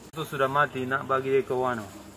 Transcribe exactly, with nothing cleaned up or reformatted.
Itu sudah mati, nak bagi dia ke Wano.